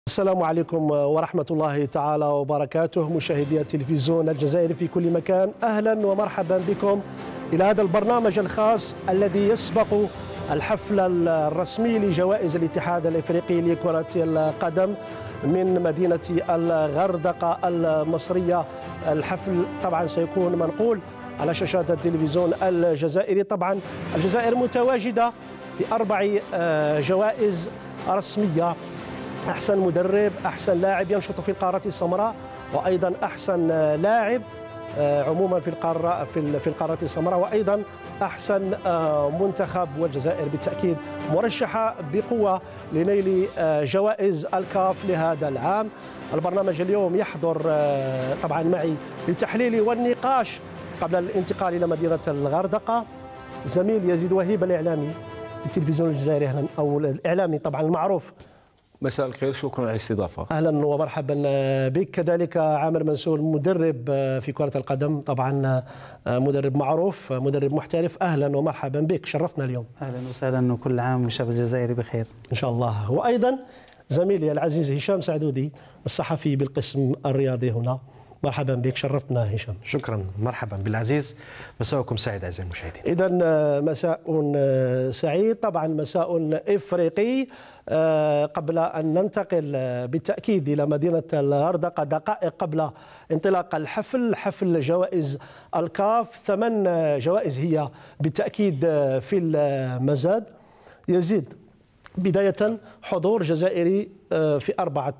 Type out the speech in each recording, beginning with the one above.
السلام عليكم ورحمة الله تعالى وبركاته، مشاهدي التلفزيون الجزائري في كل مكان، أهلا ومرحبا بكم إلى هذا البرنامج الخاص الذي يسبق الحفل الرسمي لجوائز الاتحاد الإفريقي لكرة القدم من مدينة الغردقة المصرية. الحفل طبعا سيكون منقول على شاشات التلفزيون الجزائري. طبعا الجزائر متواجدة في 4 جوائز رسمية: أحسن مدرب، أحسن لاعب ينشط في القارة السمراء، وأيضا أحسن لاعب عموما في القارة السمراء، وأيضا أحسن منتخب. والجزائر بالتأكيد مرشحة بقوة لنيل جوائز الكاف لهذا العام. البرنامج اليوم يحضر طبعا معي للتحليل والنقاش قبل الانتقال إلى مدينة الغردقة زميل يزيد وهيب الإعلامي في التلفزيون الجزائري، أهلا، أو الإعلامي طبعا المعروف. مساء الخير، شكرا على الاستضافة. أهلا ومرحبا بك. كذلك عامر منسول، مدرب في كرة القدم، طبعا مدرب معروف، مدرب محترف، أهلا ومرحبا بك، شرفتنا اليوم. أهلا وسهلا، وكل عام والشعب الجزائري بخير إن شاء الله. وأيضا زميلي العزيز هشام سعدودي، الصحفي بالقسم الرياضي هنا، مرحبا بك، شرفتنا هشام. شكرا، مرحبا بالعزيز، مساءكم سعيد أعزائي المشاهدين. إذا مساء سعيد، طبعا مساء إفريقي. قبل أن ننتقل بالتأكيد إلى مدينة الغردقة دقائق قبل انطلاق الحفل، حفل جوائز الكاف، 8 جوائز هي بالتأكيد في المزاد. يزيد بداية حضور جزائري في 4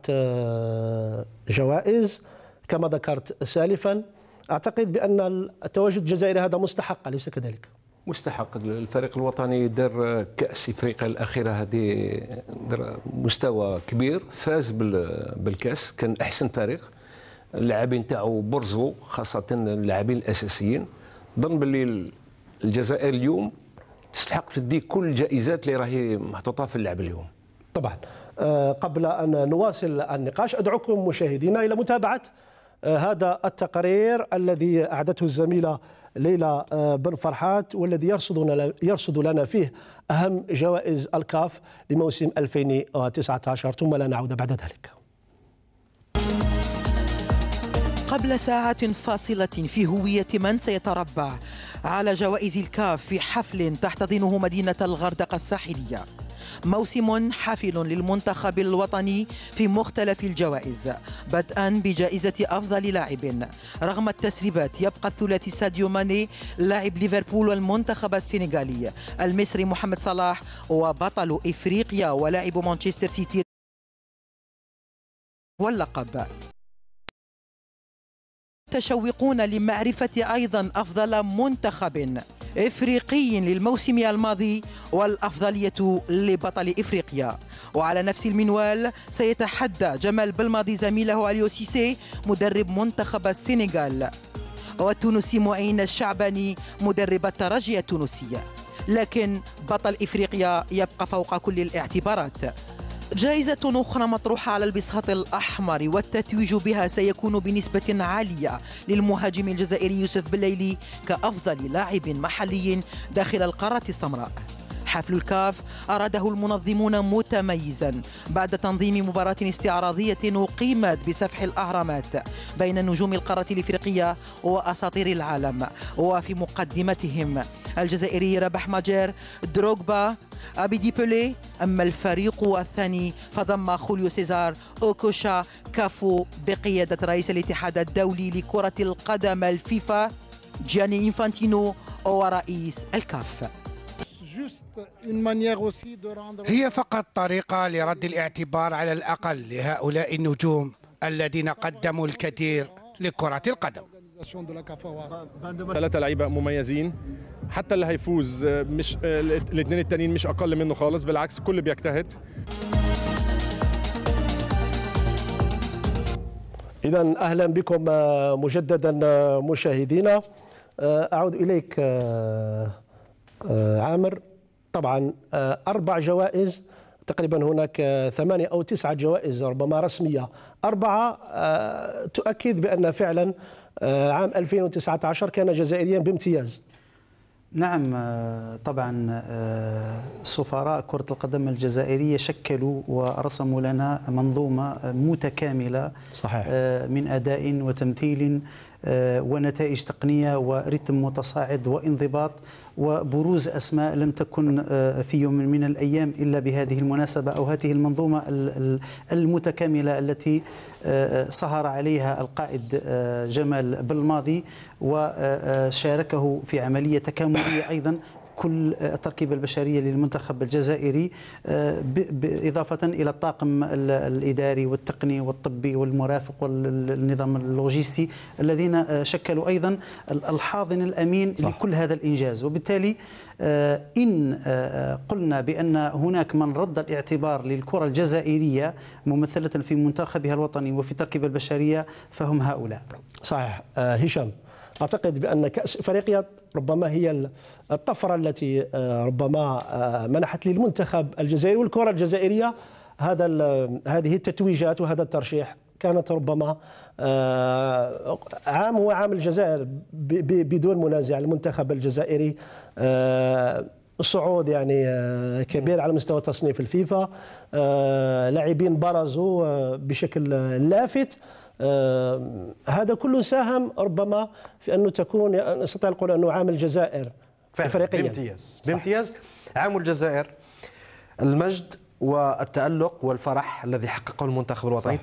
جوائز كما ذكرت سالفا. أعتقد بأن التواجد الجزائري هذا مستحق، أليس كذلك؟ مستحق. الفريق الوطني دار كأس إفريقيا الأخيرة، هذه دار مستوى كبير، فاز بالكأس، كان أحسن فريق. اللاعبين تاعو برزوا، خاصة اللاعبين الأساسيين. ظن باللي الجزائر اليوم تستحق تدي كل الجائزات اللي راهي محطوطة في اللعب اليوم. طبعا قبل أن نواصل النقاش أدعوكم مشاهدينا إلى متابعة هذا التقرير الذي أعدته الزميلة ليلى بن فرحات، والذي يرصد لنا فيه أهم جوائز الكاف لموسم 2019، ثم لا نعود بعد ذلك. قبل ساعات فاصلة في هوية من سيتربع على جوائز الكاف في حفل تحتضنه مدينة الغردقة الساحلية. موسم حافل للمنتخب الوطني في مختلف الجوائز، بدءا بجائزة أفضل لاعب. رغم التسريبات يبقى الثلاثي ساديو ماني لاعب ليفربول والمنتخب السنغالي، المصري محمد صلاح وبطل إفريقيا ولاعب مانشستر سيتي واللقب. متشوقون لمعرفة أيضا أفضل منتخب إفريقي للموسم الماضي والأفضلية لبطل إفريقيا. وعلى نفس المنوال سيتحدى جمال بالماضي زميله أليو سيسي مدرب منتخب السنغال، والتونسي معين الشعباني مدرب الترجي التونسي. لكن بطل إفريقيا يبقى فوق كل الاعتبارات. جائزة أخرى مطروحة على البساط الأحمر والتتويج بها سيكون بنسبة عالية للمهاجم الجزائري يوسف بليلي كأفضل لاعب محلي داخل القارة السمراء. حفل الكاف أراده المنظمون متميزا بعد تنظيم مباراة استعراضية أقيمت بسفح الأهرامات بين نجوم القارة الإفريقية وأساطير العالم، وفي مقدمتهم الجزائري رباح ماجير، دروغبا، أبيدي بولي. أما الفريق الثاني فضم خوليو سيزار، أوكوشا، كافو بقيادة رئيس الاتحاد الدولي لكرة القدم الفيفا جياني إنفانتينو ورئيس الكاف. هي فقط طريقة لرد الاعتبار على الأقل لهؤلاء النجوم الذين قدموا الكثير لكرة القدم. 3 لعيبة مميزين، حتى اللي هيفوز مش الاثنين التانيين مش أقل منه خالص، بالعكس كل بيجتهد. إذا أهلا بكم مجددا مشاهدينا. أعود إليك عامر. طبعا 4 جوائز تقريبا، هناك 8 أو 9 جوائز ربما رسمية، 4 تؤكد بأن فعلا عام 2019 كان جزائريا بامتياز. نعم، طبعا سفراء كرة القدم الجزائرية شكلوا ورسموا لنا منظومة متكاملة صحيح. من أداء وتمثيل ونتائج تقنية ورتم متصاعد وانضباط وبروز أسماء لم تكن في يوم من الأيام إلا بهذه المناسبة أو هذه المنظومة المتكاملة التي سهر عليها القائد جمال بالماضي وشاركه في عملية تكاملية أيضا كل التركيبة البشرية للمنتخب الجزائري، إضافة إلى الطاقم الإداري والتقني والطبي والمرافق والنظام اللوجستي الذين شكلوا أيضا الحاضن الأمين صح. لكل هذا الإنجاز. وبالتالي إن قلنا بأن هناك من رد الاعتبار للكرة الجزائرية ممثلة في منتخبها الوطني وفي التركيبة البشرية فهم هؤلاء. صحيح. هشام، أعتقد بأن كأس إفريقيا ربما هي الطفرة التي ربما منحت للمنتخب الجزائري والكرة الجزائرية هذه التتويجات وهذا الترشيح. كانت ربما عام هو عام الجزائر بدون منازع. المنتخب الجزائري الصعود يعني كبير على مستوى تصنيف الفيفا، لاعبين برزوا بشكل لافت. هذا كله ساهم ربما في أنه تكون نستطيع نقول أنه عام الجزائر إفريقيا بامتياز. عام الجزائر، المجد والتألق والفرح الذي حققه المنتخب الوطني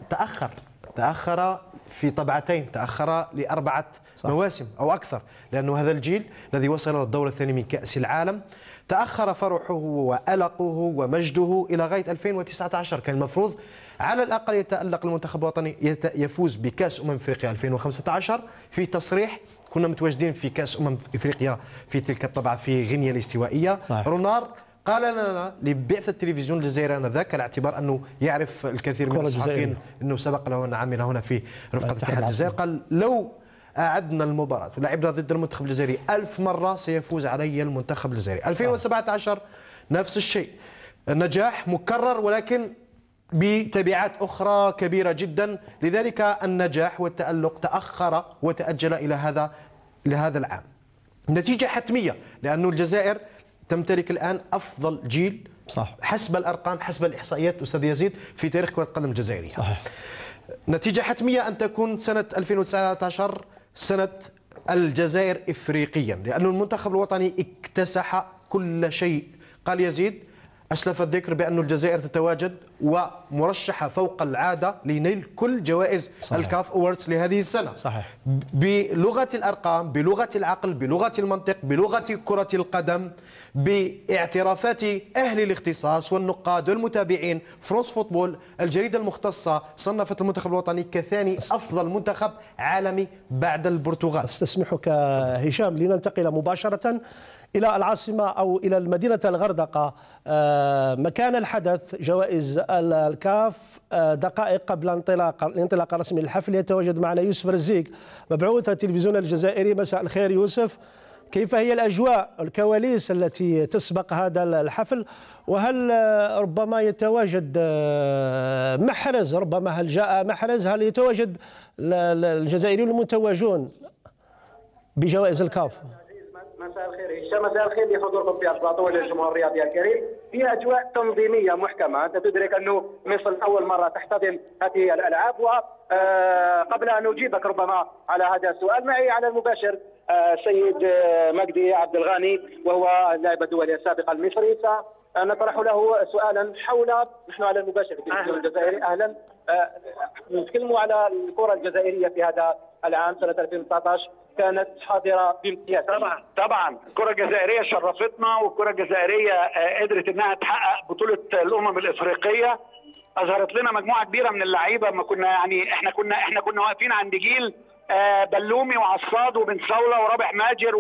تأخر في طبعتين، تأخر ل4 مواسم أو أكثر، لأنه هذا الجيل الذي وصل للدور الثاني من كأس العالم تأخر فرحه وألقه ومجده إلى غاية 2019. كان المفروض على الأقل يتألق المنتخب الوطني يفوز بكأس أفريقيا 2015. في تصريح كنا متواجدين في كأس إفريقيا في تلك الطبعة في غينيا الاستوائية صحيح. رونار قال لنا لبعثة التلفزيون الجزائري آنذاك على اعتبار أنه يعرف الكثير من الصحفيين أنه سبق له أن عمل هنا في رفقة اتحاد الجزائر، قال لو أعدنا المباراة ولعبنا ضد المنتخب الجزائري 1000 مرة سيفوز علي المنتخب الجزائري. 2017 نفس الشيء، النجاح مكرر ولكن بتبعات أخرى كبيرة جدا. لذلك النجاح والتألق تأخر وتأجل إلى هذا العام. نتيجة حتمية، لأن الجزائر تمتلك الآن أفضل جيل صح. حسب الأرقام حسب الإحصائيات أستاذ يزيد في تاريخ كرة القدم الجزائرية صحيح. نتيجة حتمية أن تكون سنة 2019 سنة الجزائر إفريقيا، لأن المنتخب الوطني اكتسح كل شيء. قال يزيد أسلف الذكر بأن الجزائر تتواجد ومرشحة فوق العادة لنيل كل جوائز الكاف أوردز لهذه السنة صحيح. بلغة الأرقام، بلغة العقل، بلغة المنطق، بلغة كرة القدم، باعترافات أهل الاختصاص والنقاد والمتابعين. فرانس فوتبول الجريدة المختصة صنفت المنتخب الوطني كثاني أفضل منتخب عالمي بعد البرتغال. استسمحك هشام لننتقل مباشرة إلى العاصمة أو إلى مدينة الغردقة مكان الحدث. جوائز الكاف دقائق قبل الانطلاق الرسمي للحفل يتواجد معنا يوسف رزيق مبعوث التلفزيون الجزائري. مساء الخير يوسف، كيف هي الأجواء الكواليس التي تسبق هذا الحفل؟ وهل ربما يتواجد محرز، ربما هل جاء محرز، هل يتواجد الجزائريون المتوجون بجوائز الكاف؟ مساء الخير هشام، مساء الخير لحضوركم في أسباطو وللجمهور الرياضي الكريم. هي أجواء تنظيمية محكمة، أنت تدرك أنه مصر أول مرة تحتضن هذه الألعاب. وقبل أن أجيبك ربما على هذا السؤال، معي على المباشر السيد مجدي عبد الغاني وهو اللاعب الدولي السابق المصري. سنطرح له سؤالا حول، نحن على المباشر في التلفزيون الجزائري. أهلا، نتكلموا على الكرة الجزائرية في هذا العام سنة 2019 كانت حاضرة بامتياز. طبعا الكرة الجزائرية شرفتنا، والكرة الجزائرية قدرت انها تحقق بطولة الأمم الإفريقية. أظهرت لنا مجموعة كبيرة من اللعيبة. ما كنا يعني احنا كنا واقفين عند جيل بلومي وعصاد وبن صولة ورابح ماجر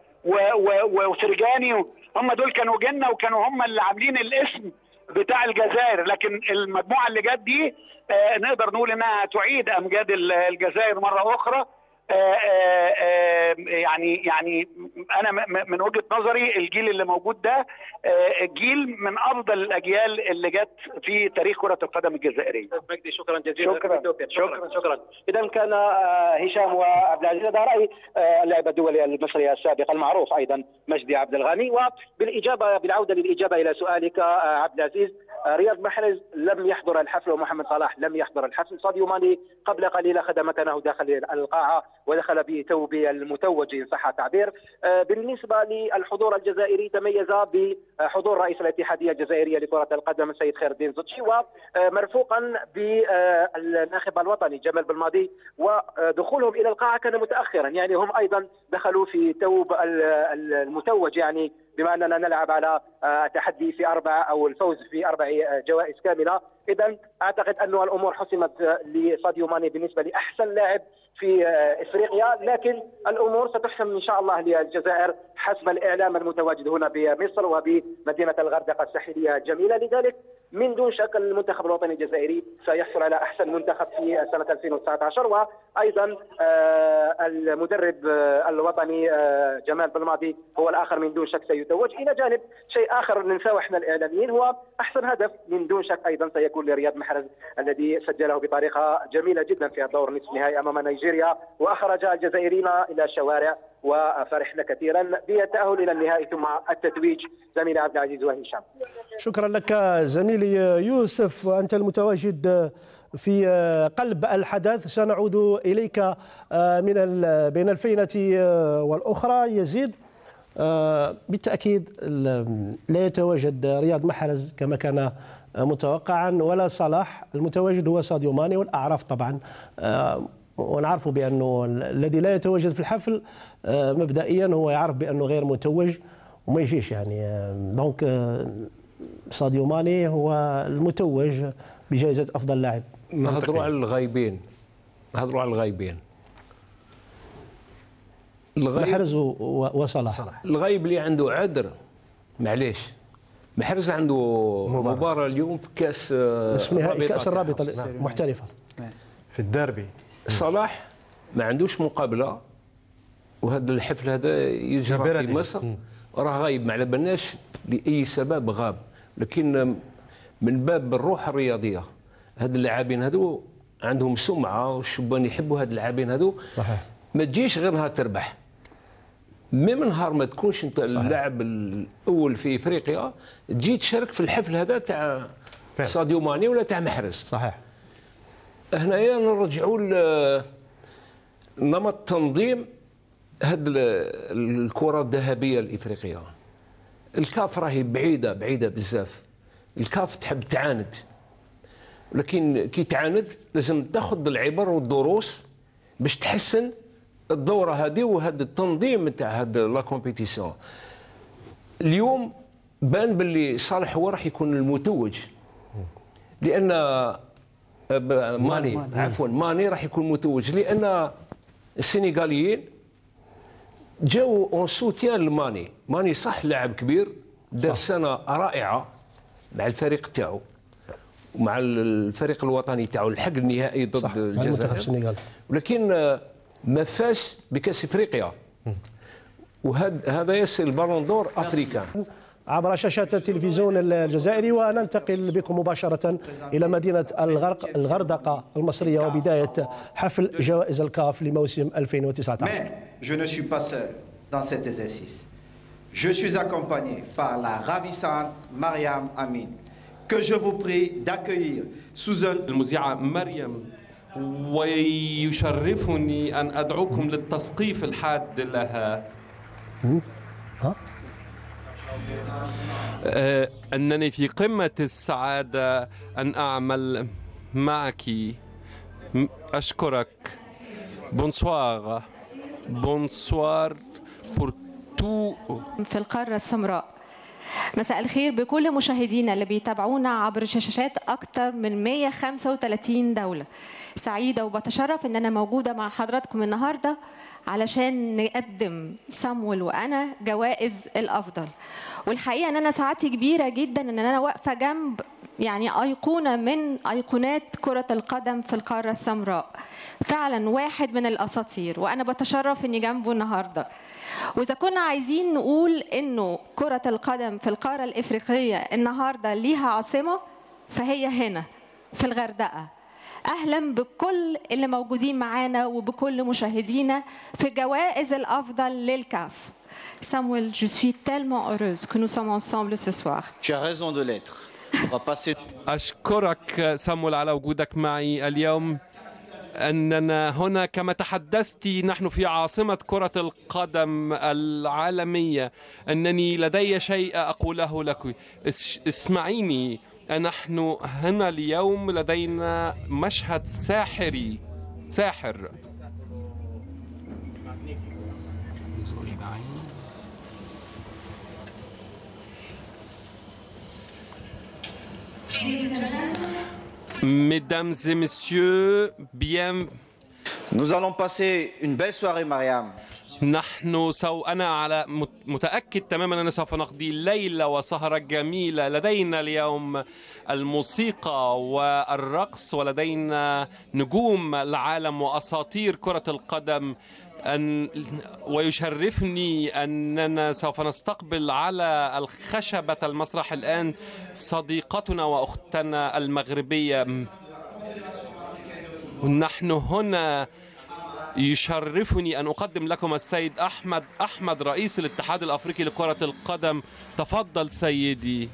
وفرجاني. هم دول كانوا جنة وكانوا هم اللي عاملين الاسم بتاع الجزائر. لكن المجموعة اللي جت دي نقدر نقول انها تعيد امجاد الجزائر مرة اخرى. يعني انا من وجهه نظري الجيل اللي موجود ده جيل من افضل الاجيال اللي جت في تاريخ كره القدم الجزائريه. مجدي شكرا جزيلا. شكرا. اذا كان هشام وعبد العزيز هذا راي اللاعب الدولي المصري السابق المعروف ايضا مجدي عبد الغني. بالعوده للاجابه الى سؤالك عبد العزيز، رياض محرز لم يحضر الحفل ومحمد صلاح لم يحضر الحفل. ساديو ماني قبل قليل خدم مكانه داخل القاعه ودخل بثوب المتوج ان صح التعبير. بالنسبه للحضور الجزائري تميز بحضور رئيس الاتحاديه الجزائريه لكره القدم السيد خير الدين زوتشي، ومرفوقا بالناخب الوطني جمال بالماضي، ودخولهم الى القاعه كان متاخرا، يعني هم ايضا دخلوا في ثوب المتوج، يعني بما اننا نلعب على تحدي في 4 او الفوز في 4 جوائز كامله. اذا اعتقد ان الامور حسمت لساديو ماني بالنسبه لاحسن لاعب في افريقيا، لكن الامور ستحسم ان شاء الله للجزائر حسب الاعلام المتواجد هنا بمصر وبمدينه الغردقه الساحليه الجميله. لذلك من دون شك المنتخب الوطني الجزائري سيحصل على احسن منتخب في سنه 2019، وايضا المدرب الوطني جمال بالماضي هو الاخر من دون شك سيتوج. الى جانب شيء اخر ننساه احنا الاعلاميين هو احسن هدف من دون شك ايضا سيكون لرياض محرز الذي سجله بطريقه جميله جدا في الدور نصف النهائي امام نيجيريا، واخرج الجزائريين الى الشوارع وفرحنا كثيرا بالتاهل الى النهائي ثم التتويج. زميلي عبد العزيز وهشام. شكرا لك زميلي يوسف، انت المتواجد في قلب الحدث. سنعود اليك بين الفينه والاخرى. يزيد، بالتاكيد لا يتواجد رياض محرز كما كان متوقعا ولا صلاح، المتواجد هو ساديو ماني والاعراف طبعا، ونعرف بانه الذي لا يتواجد في الحفل مبدئيا هو يعرف بانه غير متوج وما يجيش، يعني دونك ساديو ماني هو المتوج بجائزه افضل لاعب. نهضروا على الغايبين، محرز وصلاح. الغايب اللي عنده عذر معليش، محرز عنده مباراة اليوم في كاس نهائي كاس الرابطة المحترفة في الديربي. صلاح ما عندوش مقابلة، وهذا الحفل هذا يجرى في مصر، راه غايب ما على بالناش لأي سبب غاب، لكن من باب الروح الرياضية هاد اللاعبين هذو عندهم سمعة والشبان يحبوا هاد اللاعبين هذو. صحيح. ما تجيش غير نهار تربح، من نهار ما تكونش انت اللاعب الاول في افريقيا تجي تشارك في الحفل هذا تاع ساديو ماني ولا تاع محرز. صحيح. هنايا نرجعوا لنمط تنظيم هذه الكره الذهبيه الافريقيه. الكاف راهي بعيده بزاف، الكاف تحب تعاند، لكن كي تعاند لازم تاخذ العبر والدروس باش تحسن الدوره هذه وهذا التنظيم نتاع هذا لا كومبيتيسيون. اليوم بان باللي صالح هو راح يكون المتوج، لان ماني راح يكون متوج، لان السنغاليين جاوا اون سوتيان لماني. ماني صح لاعب كبير، دار سنه رائعه مع الفريق تاعو ومع الفريق الوطني تاعو، لحق النهائي ضد الجزائر، ولكن ما فاش بكاس افريقيا، وهذا يصل البالون دور افريكان. عبر شاشات التلفزيون الجزائري، وننتقل بكم مباشرة إلى مدينة الغردقة المصرية وبداية حفل جوائز الكاف لموسم 2019. Mais je ne suis pas seul dans cet exercice. Je suis accompagné par la ravissante Mariam Amin, que je vous prie d'accueillir sous un... المذيعة مريم، ويشرفني أن أدعوكم للتسقيف الحاد لها. أنني في قمة السعادة أن أعمل معك. أشكرك. بونسوار pour tout. في القارة السمراء. مساء الخير بكل مشاهدينا اللي بيتابعونا عبر شاشات أكثر من 135 دولة. سعيدة وبتشرف إن أنا موجودة مع حضراتكم النهاردة علشان نقدم سامويل وأنا جوائز الأفضل. والحقيقة إن أنا سعادتي كبيرة جدا إن أنا واقفة جنب يعني أيقونة من أيقونات كرة القدم في القارة السمراء، فعلا واحد من الأساطير، وأنا بتشرف أني جنبه النهاردة. وإذا كنا عايزين نقول أنه كرة القدم في القارة الإفريقية النهاردة ليها عاصمة، فهي هنا في الغردقة. أهلا بكل اللي موجودين معانا وبكل مشاهدينا في جوائز الأفضل للكاف. Samuel, je suis tellement heureuse que nous sommes ensemble ce soir. Tu as raison de l'être. أشكرك سامويل على وجودك معي اليوم. أننا هنا كما تحدثت نحن في عاصمة كرة القدم العالمية. أنني لدي شيء أقوله لك، اسمعيني. نحن هنا اليوم لدينا مشهد ساحر. Mesdames et messieurs, bien. Nous allons passer une belle soirée, Mariam. أنا متأكد تماما أننا سوف نقضي ليلة وسهرة جميلة. لدينا اليوم الموسيقى والرقص، ولدينا نجوم العالم وأساطير كرة القدم. ويشرفني أننا سوف نستقبل على الخشبة المسرح الآن صديقتنا وأختنا المغربية. نحن هنا يشرفني أن أقدم لكم السيد أحمد رئيس الاتحاد الأفريقي لكرة القدم. تفضل سيدي.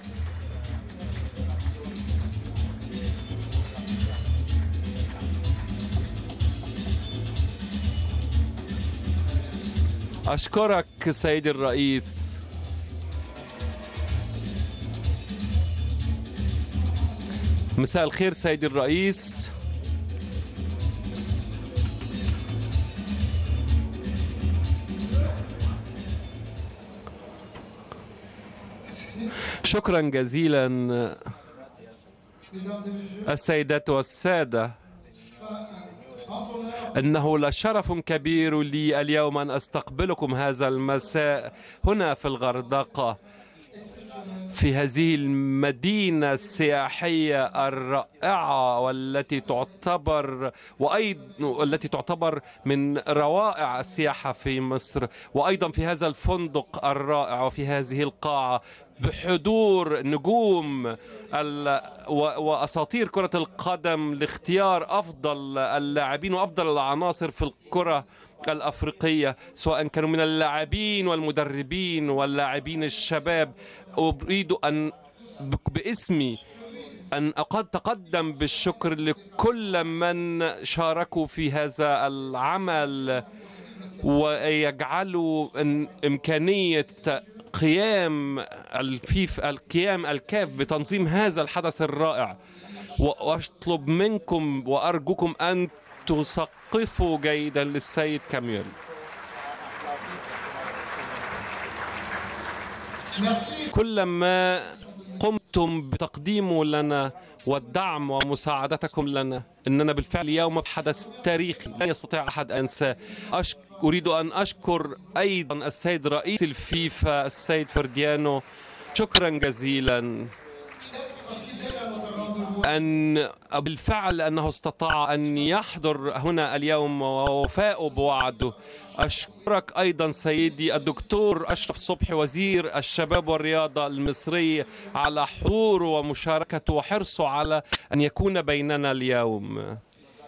أشكرك سيدي الرئيس. مساء الخير سيدي الرئيس. شكرا جزيلا السيدات والسادة. إنه لشرف كبير لي اليوم أن أستقبلكم هذا المساء هنا في الغردقة، في هذه المدينة السياحية الرائعة والتي تعتبر من روائع السياحة في مصر، وأيضا في هذا الفندق الرائع وفي هذه القاعة بحضور نجوم وأساطير كرة القدم لاختيار أفضل اللاعبين وأفضل العناصر في الكرة الأفريقية، سواء كانوا من اللاعبين والمدربين واللاعبين الشباب. أريد أن باسمي أن أتقدم بالشكر لكل من شاركوا في هذا العمل ويجعلوا إمكانية قيام الكاف بتنظيم هذا الحدث الرائع. وأطلب منكم وأرجوكم أن تسقفوا جيدا للسيد كاميل. كل ما قمتم بتقديمه لنا والدعم ومساعدتكم لنا، إننا بالفعل يوم حدث تاريخي لا يستطيع أحد أنساه. أريد أن أشكر أيضا السيد رئيس الفيفا السيد فرديانو، شكرا جزيلا أن بالفعل أنه استطاع أن يحضر هنا اليوم ووفاء بوعده. أشكرك أيضا سيدي الدكتور أشرف صبحي وزير الشباب والرياضة المصري على حضوره ومشاركته وحرصه على أن يكون بيننا اليوم.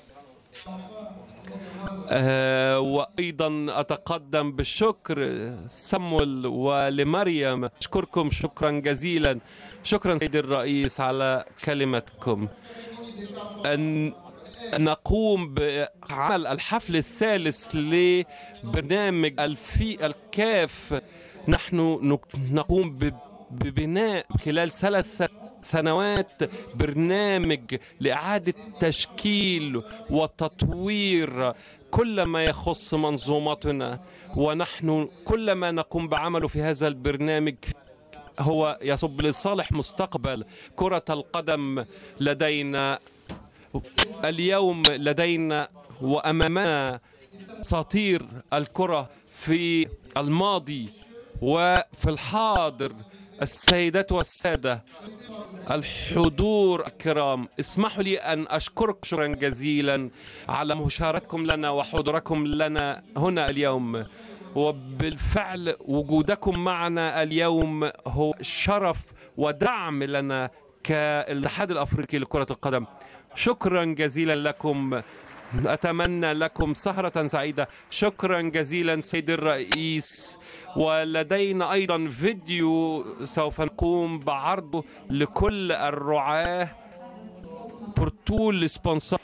وأيضا أتقدم بالشكر سامويل ولمريم. أشكركم شكرا جزيلا. شكرا سيدي الرئيس على كلمتكم. أن نقوم بعمل الحفل الثالث لبرنامج الكاف. نحن نقوم ببناء خلال 3 سنوات برنامج لإعادة تشكيل وتطوير كل ما يخص منظومتنا، ونحن كل ما نقوم بعمله في هذا البرنامج هو يصب لصالح مستقبل كرة القدم. لدينا اليوم وأمامنا أساطير الكرة في الماضي وفي الحاضر، السيدات والسادة الحضور الكرام، اسمحوا لي أن أشكركم شكرا جزيلا على مشاركتكم لنا وحضوركم لنا هنا اليوم. وبالفعل وجودكم معنا اليوم هو شرف ودعم لنا كالاتحاد الأفريقي لكرة القدم. شكرا جزيلا لكم، أتمنى لكم سهرة سعيدة. شكرا جزيلا سيد الرئيس. ولدينا أيضا فيديو سوف نقوم بعرضه لكل الرعاة بورتول السبونسر.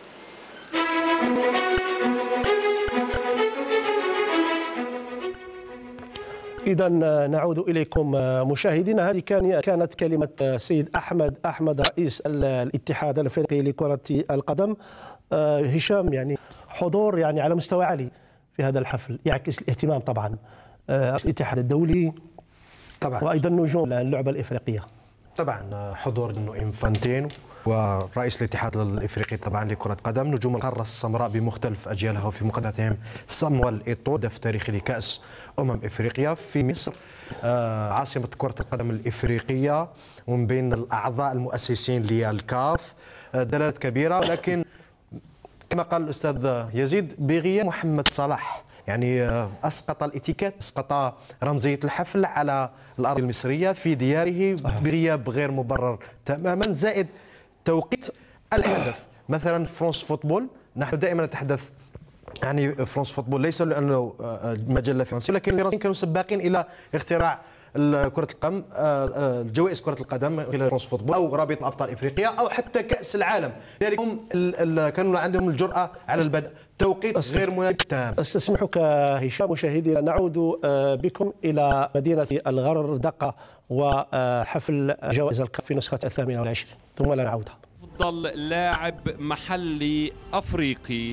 إذا نعود إليكم مشاهدينا. هذه كانت كلمة السيد أحمد رئيس الاتحاد الأفريقي لكرة القدم. هشام، يعني حضور يعني على مستوى عالي في هذا الحفل يعكس الاهتمام طبعا الاتحاد الدولي طبعا، وأيضا نجوم اللعبة الإفريقية. طبعا حضور انه انفانتينو ورئيس الاتحاد الافريقي طبعا لكره القدم، نجوم القاره السمراء بمختلف اجيالها، وفي مقدمتهم صامويل ايتو هداف تاريخي لكاس افريقيا في مصر عاصمه كره القدم الافريقيه، ومن بين الاعضاء المؤسسين للكاف. دلالات كبيره، ولكن كما قال الاستاذ يزيد بغياب محمد صلاح، يعني اسقط الاتيكيت، اسقط رمزيه الحفل على الارض المصريه في دياره بغياب غير مبرر تماما، زائد توقيت الحدث. مثلا فرانس فوتبول، نحن دائما نتحدث يعني فرانس فوتبول ليس لانه مجله فرنسيه، لكن كانوا سباقين الى اختراع كرة القدم، الجوائز كرة القدم خلال فرانس فوتبول أو رابطة أبطال إفريقيا أو حتى كأس العالم، لذلك هم كانوا عندهم الجرأة على البدء. توقيت غير مناسب تام. استسمحك هشام. مشاهدينا، نعود بكم إلى مدينة الغردقة وحفل جوائز الكاف في نسخة 28، ثم لا نعودها. أفضل لاعب محلي أفريقي.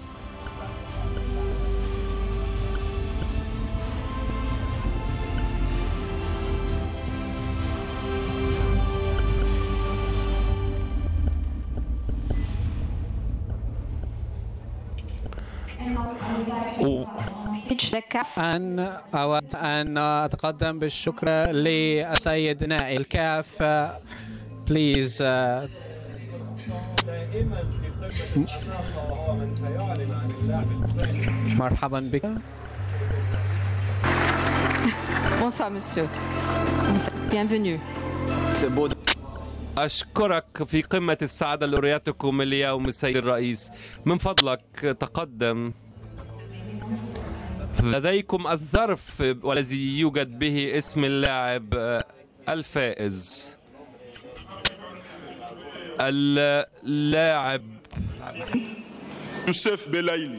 أود أن أتقدم بالشكر للسيد نائب الكاف. بليز. مرحبا بك. Bonsoir monsieur. Bienvenue. أشكرك في قمة السعادة لرؤيتكم اليوم السيد الرئيس. من فضلك تقدم. لديكم الظرف والذي يوجد به اسم اللاعب الفائز. اللاعب يوسف بلايلي.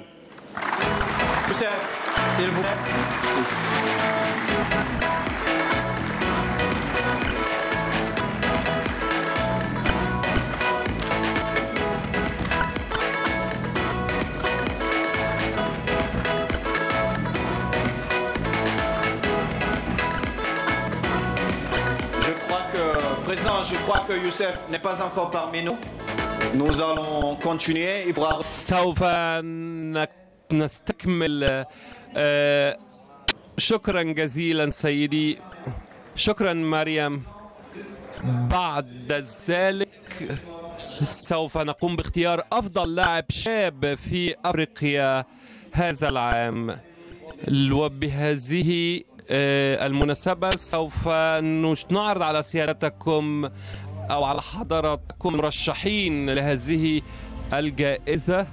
Je crois que Youssef n'est pas encore parmi nous. Nous allons continuer. سوف نستكمل. شكرا جزيلا سيدي. شكرا مريم. بعد ذلك سوف نقوم باختيار أفضل لاعب شاب في أفريقيا هذا العام، وبهذه المناسبة سوف نعرض على سيادتكم أو على حضراتكم مرشحين لهذه الجائزة.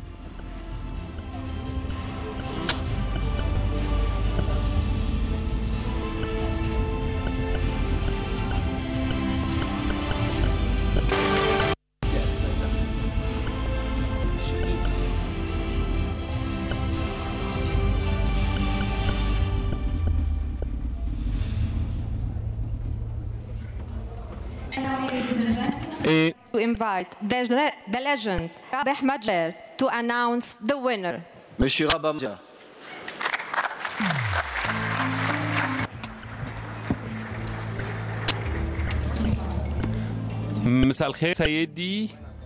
To invite the legend Rabih Madjer to announce the winner. Monsieur Rabah Madjer. مساء الخير سيدي.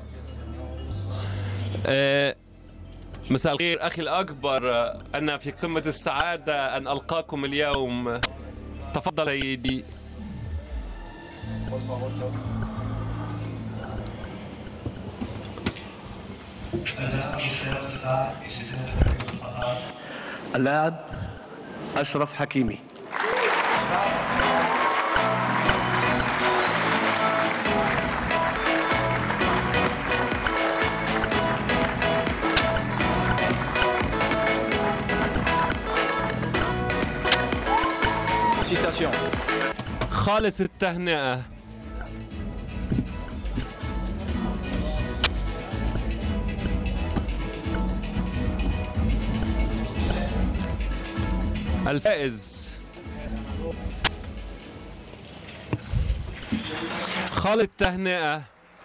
مساء الخير أخي الأكبر. أنا في قمة السعادة أن ألقاكم اليوم. تفضل سيدي. اللاعب أشرف حكيمي. خالص التهنئة. الفائز خالد التهنئة.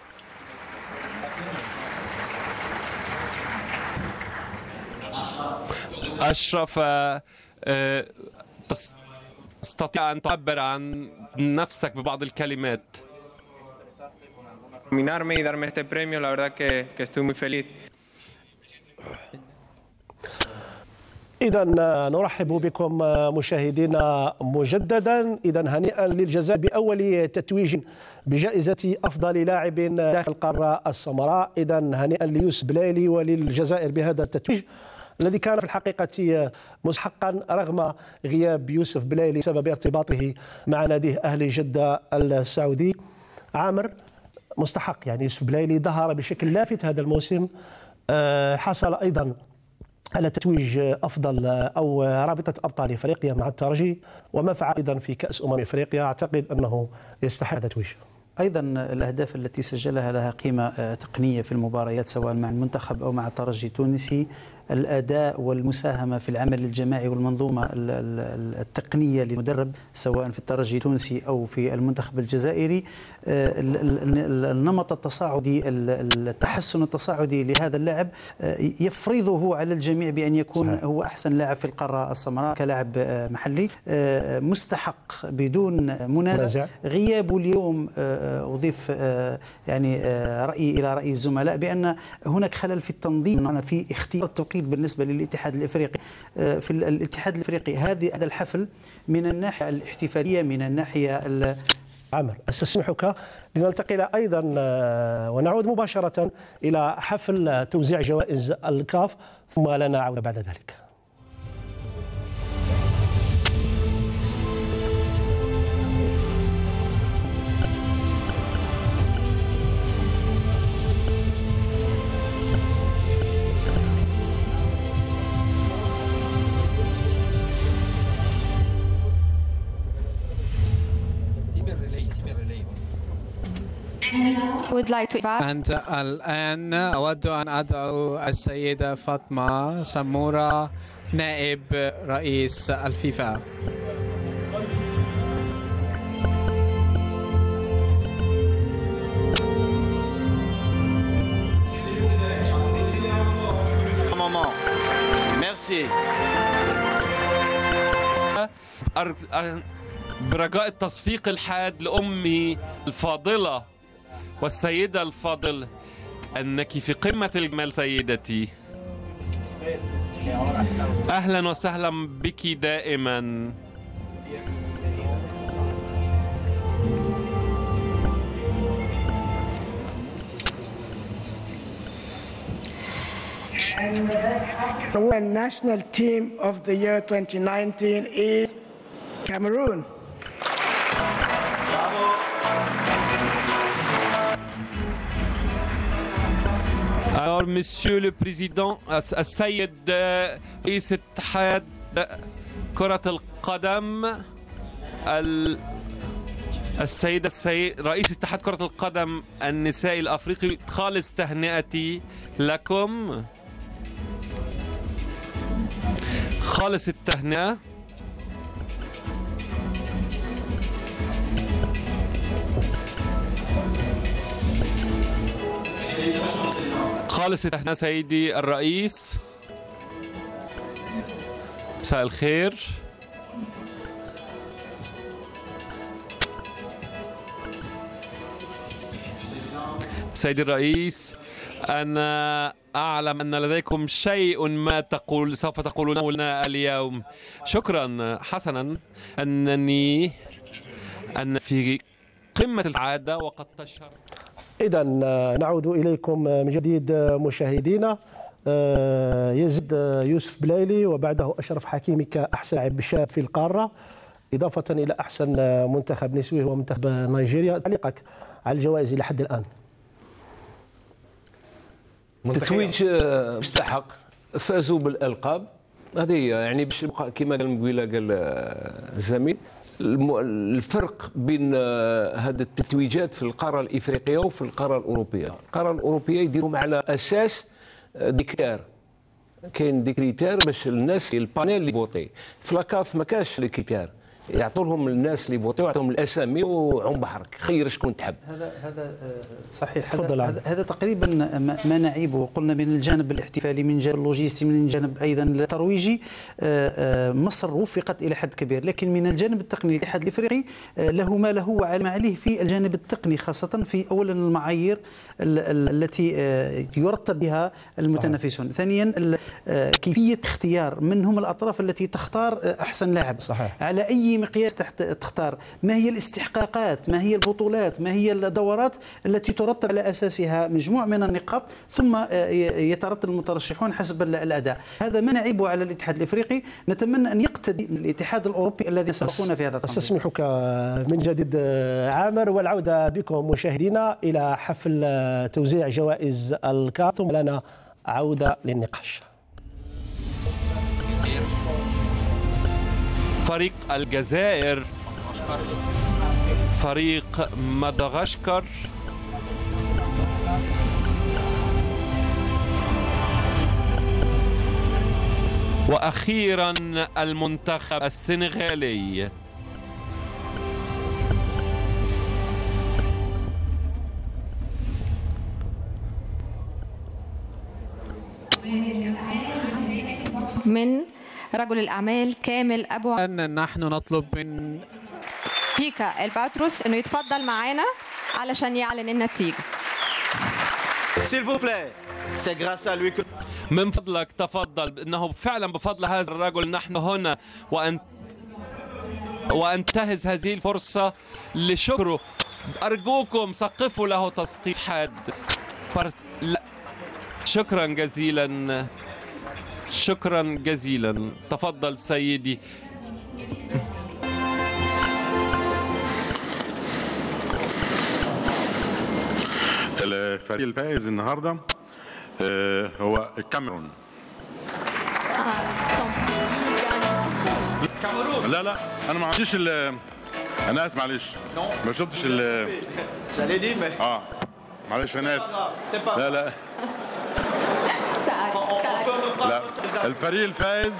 أشرف، تستطيع أن تعبر عن نفسك ببعض الكلمات؟ Nominarme y darme este premio, la verdad que estoy muy feliz. إذا نرحب بكم مشاهدينا مجددا. إذا هنيئا للجزائر بأول تتويج بجائزة أفضل لاعب داخل القارة السمراء. إذا هنيئا ليوسف بلايلي وللجزائر بهذا التتويج الذي كان في الحقيقة مستحقا رغم غياب يوسف بلايلي بسبب ارتباطه مع ناديه أهلي جدة السعودي. عامر، مستحق يعني يوسف بلايلي ظهر بشكل لافت هذا الموسم، حصل أيضا على تتويج أفضل أو رابطة أبطال إفريقيا مع الترجي، وما فعل أيضا في كأس إفريقيا. أعتقد أنه يستحق هذا التتويج. أيضا الأهداف التي سجلها لها قيمة تقنية في المباريات سواء مع المنتخب أو مع الترجي التونسي. الأداء والمساهمة في العمل الجماعي والمنظومة التقنية للمدرب سواء في الترجي التونسي أو في المنتخب الجزائري. النمط التصاعدي، التحسن التصاعدي لهذا اللاعب يفرضه على الجميع بأن يكون هو أحسن لاعب في القارة السمراء كلاعب محلي، مستحق بدون منازع. غيابه اليوم أضيف يعني رأيي إلى رأي الزملاء بأن هناك خلل في التنظيم في اختيار التوقيت بالنسبة للاتحاد الإفريقي. في الاتحاد الإفريقي هذا الحفل من الناحية الاحتفالية، من الناحية عمر، أستسمحك لننتقل أيضا ونعود مباشرة إلى حفل توزيع جوائز الكاف، ثم لنا عودة بعد ذلك. أنت الآن أود أن أدعو السيدة فاطمة سمورة نائب رئيس الفيفا. برجاء التصفيق الحاد لأمي الفاضلة والسيدة الفاضلة، أنك في قمة الجمال سيدتي. أهلا وسهلا بك دائما. The national team of the year 2019 is Cameroon. Alors, Monsieur le Président, السيد رئيس اتحاد كرة القدم، السيدة رئيس اتحاد كرة القدم النسائي الأفريقي، خالص تهنئتي لكم، خالص التهنئة. خالص التهنئة سيدي الرئيس، مساء الخير. سيدي الرئيس، أنا أعلم أن لديكم شيء ما سوف تقولونه لنا اليوم. شكرا. حسنا، أن في قمة السعادة وقد تشهر. إذا نعود إليكم من جديد مشاهدينا. يزيد يوسف بلايلي وبعده أشرف حكيمي كأحسن لاعب شاب في القارة، إضافة إلى أحسن منتخب نسوي هو منتخب نيجيريا. تعليقك على الجوائز إلى حد الآن؟ تتويج مستحق، فازوا بالألقاب. هذه يعني باش كما قال مقبيله قال الزميل، الفرق بين هذه التتويجات في القاره الافريقيه وفي القاره الاوروبيه. القاره الاوروبيه يديرهم على اساس ديكتار، كاين دي كريتير باش الناس البانيل اللي فوتي. في لاكاف ما كاش لي كريتير، يعطوا لهم الناس اللي فوتيو يعطوهم الاسامي وعم بحرك خير شكون تحب. هذا صحيح. هذا تقريبا ما نعيبه. قلنا من الجانب الاحتفالي، من الجانب اللوجستي، من الجانب ايضا الترويجي مصر وفقت الى حد كبير، لكن من الجانب التقني الاتحاد الافريقي له ما له وعلى ما عليه في الجانب التقني، خاصه في اولا المعايير التي يرتب بها المتنافسون، ثانيا كيفيه اختيار من هم الاطراف التي تختار احسن لاعب، صحيح. على اي مقياس تختار، ما هي الاستحقاقات، ما هي البطولات، ما هي الدورات التي ترتب على اساسها مجموع من النقاط، ثم يترتب المترشحون حسب الاداء. هذا ما نعيبه على الاتحاد الافريقي، نتمنى ان يقتدي الاتحاد الاوروبي الذي سبقونا في هذا التنظيم. استسمحك من جديد عامر، والعوده بكم مشاهدينا الى حفل توزيع جوائز الكاف، ثم لنا عوده للنقاش. فريق الجزائر، فريق مدغشقر، وأخيرا المنتخب السنغالي. من رجل الأعمال كامل أبو نحن نطلب من بيكا الباتروس إنه يتفضل معانا علشان يعلن النتيجة. من فضلك تفضل، إنه فعلا بفضل هذا الرجل نحن هنا، وأنتهز هذه الفرصة لشكره. أرجوكم سقفوا له تسقيف حاد. شكرا جزيلا، شكرا جزيلا. تفضل سيدي. الفريق الفائز النهارده هو الكاميرون. لا انا ما عملتش انا اسف، معلش ما شفتش معلش انا اسف. لا الفريق الفائز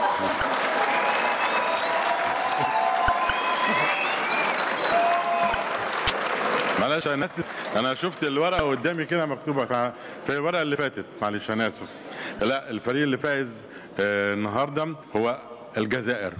معلش انا اسف، انا شفت الورقه قدامي كده مكتوبه في الورقه اللي فاتت، معلش انا اسف. لا، الفريق اللي فائز النهارده هو الجزائر.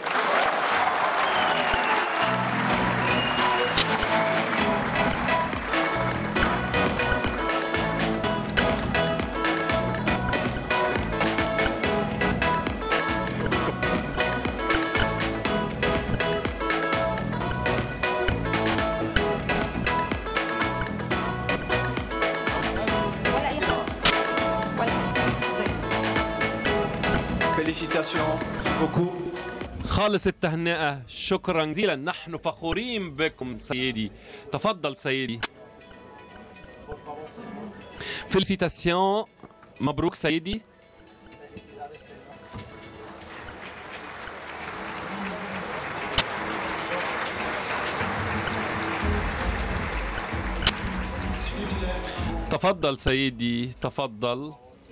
خالص التهنئة، شكرا جزيلا. نحن فخورين بكم سيدي. تفضل سيدي. فيليسيتاسيون، مبروك سيدي. تفضل سيدي، تفضل.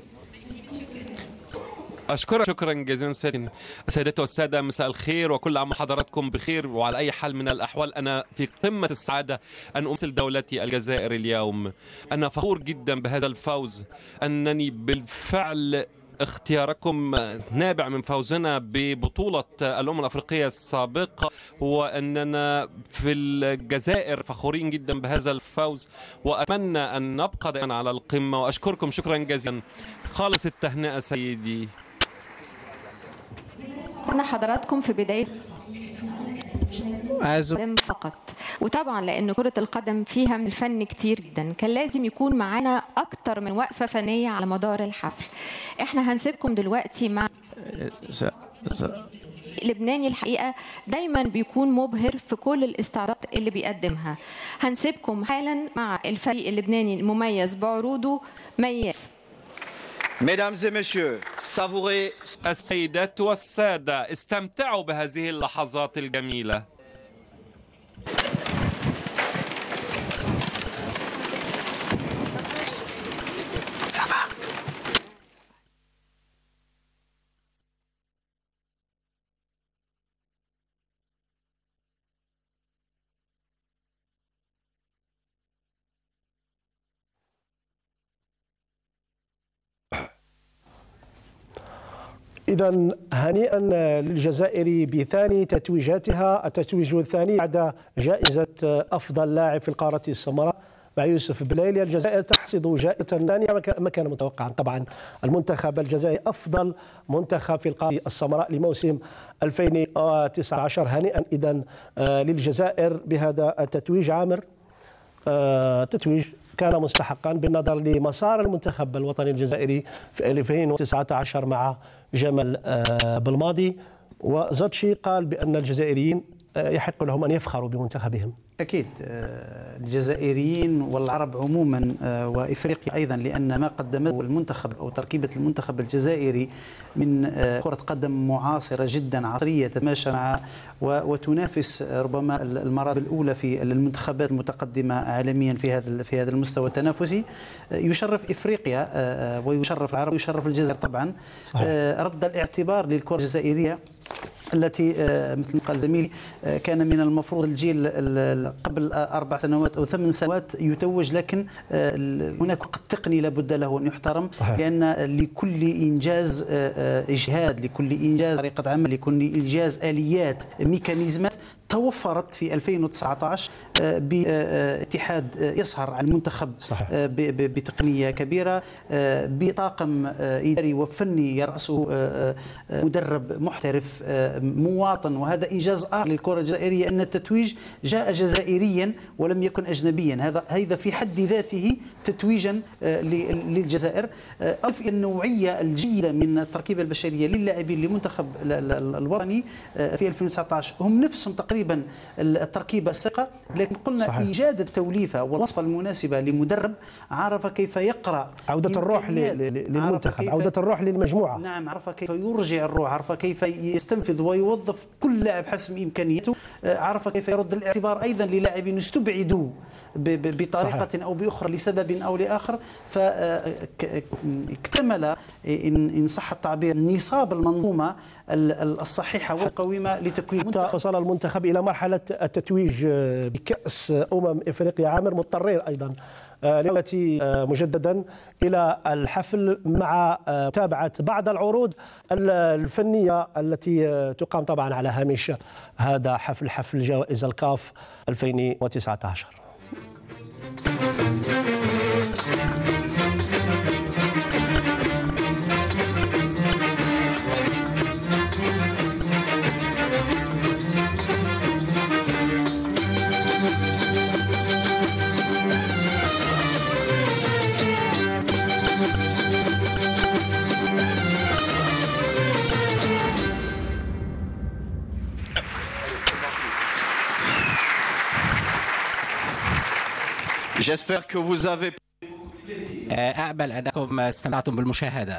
أشكرك شكرا جزيلا سيداتي والسادة، مساء الخير وكل عام وحضراتكم بخير. وعلى أي حال من الأحوال أنا في قمة السعادة أن أمثل دولتي الجزائر اليوم. أنا فخور جدا بهذا الفوز، أنني بالفعل اختياركم نابع من فوزنا ببطولة الأمم الأفريقية السابقة، وأننا في الجزائر فخورين جدا بهذا الفوز، وأتمنى أن نبقى دائما على القمة. وأشكركم شكرا جزيلا. خالص التهنئة سيدي. أنا حضراتكم في بداية فقط. وطبعا لأن كرة القدم فيها من الفن كتير جدا، كان لازم يكون معانا أكتر من وقفة فنية على مدار الحفل. احنا هنسيبكم دلوقتي مع لبناني الحقيقة دايما بيكون مبهر في كل الاستعراضات اللي بيقدمها. هنسيبكم حالا مع الفريق اللبناني المميز بعروضه مياس. Mesdames et messieurs, savourez. السيدات والسادة، استمتعوا بهذه اللحظات الجميلة. إذا هنيئا للجزائر بثاني تتويجاتها، التتويج الثاني بعد جائزة أفضل لاعب في القارة السمراء مع يوسف بليلي. الجزائر تحصد جائزة ثانية ما كان متوقعا. طبعا المنتخب الجزائري أفضل منتخب في القارة السمراء لموسم 2019. هنيئا إذا للجزائر بهذا التتويج. عامر، تتويج كان مستحقا بالنظر لمسار المنتخب الوطني الجزائري في 2019 مع جمال بالماضي، وزاتشي قال بأن الجزائريين يحق لهم أن يفخروا بمنتخبهم. أكيد الجزائريين والعرب عموما وإفريقيا أيضا، لأن ما قدمته المنتخب أو تركيبة المنتخب الجزائري من كرة قدم معاصرة جدا عصرية تتماشى مع وتنافس ربما المراتب الأولى في المنتخبات المتقدمة عالميا في هذا المستوى التنافسي، يشرف إفريقيا ويشرف العرب ويشرف الجزائر طبعا. رد الاعتبار للكرة الجزائرية التي مثل ما قال زميلي كان من المفروض الجيل قبل 4 سنوات أو 8 سنوات يتوج، لكن هناك وقت تقني لابد له أن يحترم، لأن لكل إنجاز إجهاد، لكل إنجاز طريقة عمل، لكل إنجاز آليات ميكانيزمات توفرت في 2019 باتحاد يسهر على المنتخب بتقنية كبيرة، بطاقم إداري وفني يرأسه مدرب محترف مواطن. وهذا إنجاز آخر للكرة الجزائرية، أن التتويج جاء جزائريا ولم يكن أجنبيا. هذا في حد ذاته تتويجا للجزائر. أضف النوعية الجيدة من التركيبة البشرية للاعبين للمنتخب الوطني في 2019 هم نفسهم تقريبا التركيبة السابقة، لكن قلنا إيجاد التوليفة والوصفة المناسبة لمدرب عرف كيف يقرأ عودة الروح للمنتخب، عودة الروح للمجموعة. نعم، عرف كيف يرجع الروح، عرف كيف يستنفذ ويوظف كل لاعب حسب إمكانياته، عرف كيف يرد الاعتبار أيضا للاعبين استبعدوا بطريقة أو بأخرى لسبب أو لآخر. فاكتمل إن صح التعبير نصاب المنظومة الصحيحة والقويمة لتكوين منتخب. وصل المنتخب إلى مرحلة التتويج بكأس إفريقيا. عامر، مضطرين أيضا لنأتي مجددا إلى الحفل مع متابعة بعض العروض الفنية التي تقام طبعا على هامش هذا حفل جوائز الكاف 2019. J'espère que vous avez. أقبل أنكم استمتعتم بالمشاهدة.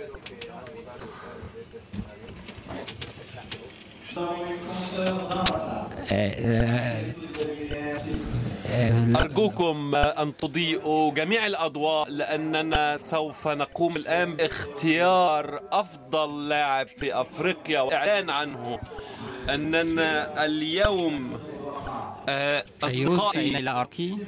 أرجوكم أن تضيئوا جميع الأضواء، لأننا سوف نقوم الآن باختيار أفضل لاعب في أفريقيا وإعلان عنه. أننا اليوم أصدقائي إلى أركي،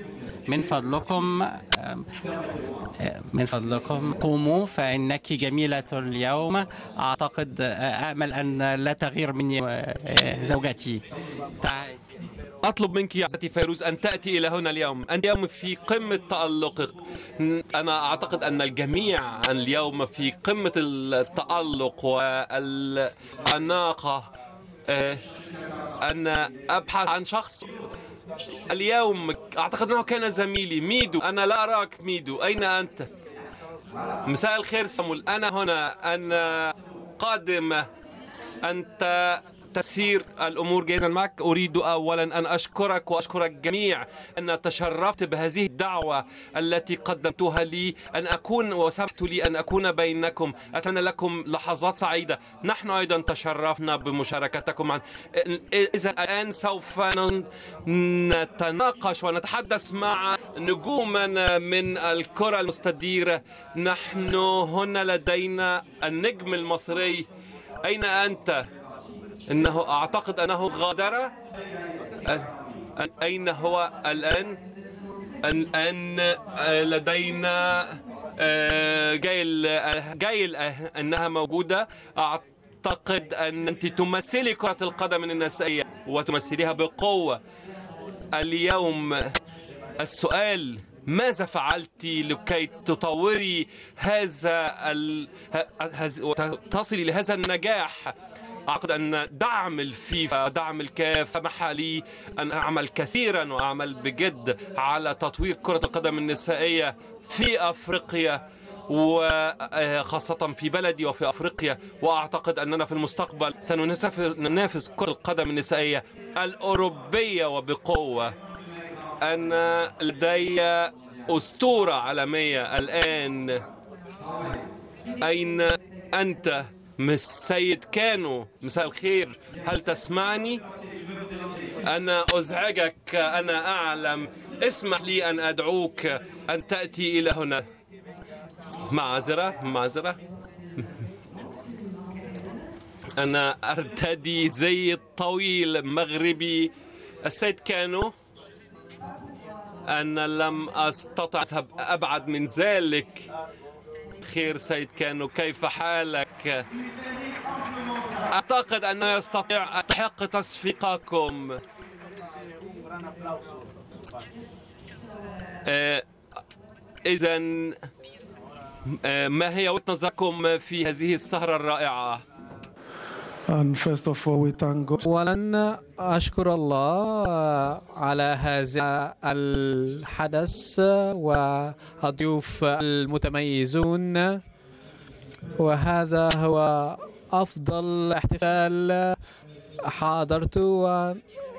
من فضلكم قوموا، فإنك جميلة اليوم. أعتقد أأمل أن لا تغير مني زوجتي. أطلب منك يا عزتي فيروز أن تأتي إلى هنا اليوم. أنت اليوم في قمة تألقك. أنا أعتقد أن الجميع اليوم في قمة التألق والأناقة. أن أبحث عن شخص. اليوم أعتقد أنه كان زميلي ميدو. أنا لا أراك ميدو، أين أنت؟ مساء الخير سامول، أنا هنا، أنا قادم. أنت تسير الأمور جيدا معك. أريد أولا أن أشكرك وأشكر الجميع أن تشرفت بهذه الدعوة التي قدمتها لي أن أكون وسمحت لي أن أكون بينكم. أتمنى لكم لحظات سعيدة. نحن أيضا تشرفنا بمشاركتكم معنا. إذا الآن سوف نتناقش ونتحدث مع نجومنا من الكرة المستديرة. نحن هنا لدينا النجم المصري. أين أنت؟ إنه أعتقد أنه غادر. أين هو الآن؟ الآن لدينا جايل أنها موجودة. أعتقد أن أنت تمثلي كرة القدم النسائية وتمثليها بقوة. اليوم السؤال: ماذا فعلت لكي تطوري تصلي لهذا النجاح؟ أعتقد أن دعم الفيفا ودعم الكاف سمح لي أن أعمل كثيرا وأعمل بجد على تطوير كرة القدم النسائية في أفريقيا وخاصة في بلدي وفي أفريقيا. وأعتقد أننا في المستقبل سننافس كرة القدم النسائية الأوروبية وبقوة. أنا لدي أسطورة عالمية الآن. أين أنت؟ السيد كانو، مساء الخير، هل تسمعني؟ أنا أزعجك، أنا أعلم. اسمح لي أن أدعوك أن تأتي إلى هنا. معذرة. أنا أرتدي زي طويل مغربي. السيد كانو، أنا لم أستطع أذهب أبعد من ذلك. خير سيد كانو، كيف حالك؟ أعتقد أنه يستحق تصفيقكم. إذن ما هي وجهة نظركم في هذه السهرة الرائعة؟ ولن أشكر الله على هذا الحدث والضيوف المتميزون، وهذا هو أفضل احتفال حضرته.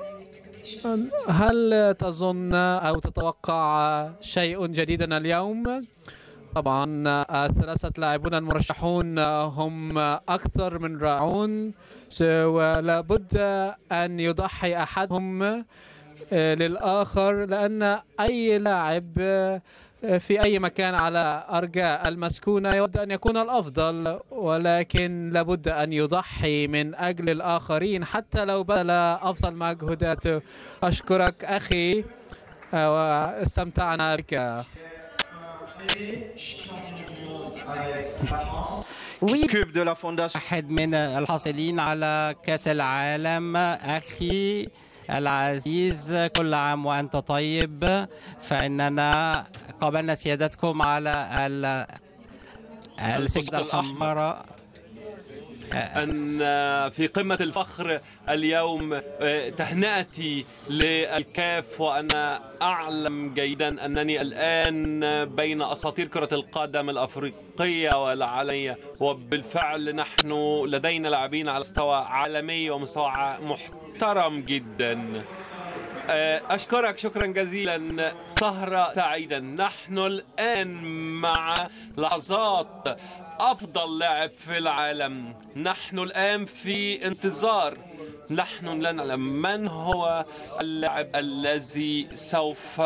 هل تظن أو تتوقع شيء جديدا اليوم؟ طبعا الثلاثة لاعبون المرشحون هم أكثر من رائعون، ولا بد أن يضحي أحدهم للآخر، لأن أي لاعب في أي مكان على أرجاء المسكونة يود أن يكون الأفضل، ولكن لابد أن يضحي من أجل الآخرين حتى لو بذل أفضل مجهوداته. أشكرك أخي واستمتعنا بك. واحد من الحاصلين على كأس العالم أخي العزيز، كل عام وأنت طيب. فإننا قابلنا سيادتكم على السجدة الحمراء أن في قمة الفخر اليوم. تهنئتي للكاف، وأنا أعلم جيدا أنني الآن بين أساطير كرة القدم الأفريقية والعالمية، وبالفعل نحن لدينا لاعبين على مستوى عالمي ومستوى محترم جدا. أشكرك شكرا جزيلا. سهرة سعيدة. نحن الآن مع لحظات أفضل لاعب في العالم. نحن الآن في انتظار. نحن لا نعلم من هو اللاعب الذي سوف